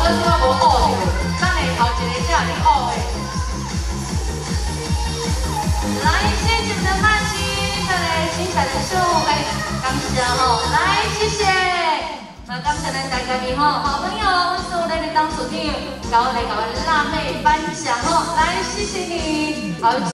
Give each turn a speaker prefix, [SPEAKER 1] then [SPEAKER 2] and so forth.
[SPEAKER 1] 我即马无学着，咱的头一个才你学的。来，谢谢我们的曼青带来精彩的秀，感谢吼，来谢谢。那感谢咱大家的吼好朋友，是我们的当处长，然后来给我们辣妹颁奖吼，来谢谢你，好。